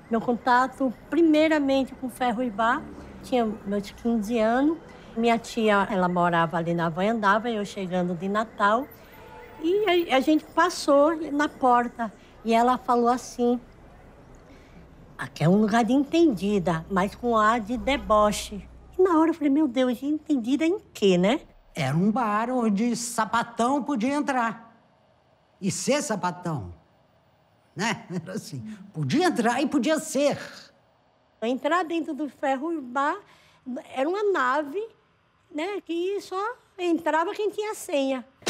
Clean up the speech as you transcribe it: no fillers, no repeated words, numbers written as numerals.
Meu contato, primeiramente, com Ferro e Bar, tinha meus 15 anos. Minha tia, ela morava ali na Vanhandava, eu chegando de Natal. E a gente passou na porta e ela falou assim: aqui é um lugar de entendida, mas com ar de deboche. E na hora eu falei: meu Deus, de entendida em quê, né? Era um bar onde sapatão podia entrar. E ser sapatão, né? Era assim, podia entrar e podia ser. Entrar dentro do Ferro e Bar era uma nave, né, que só entrava quem tinha senha.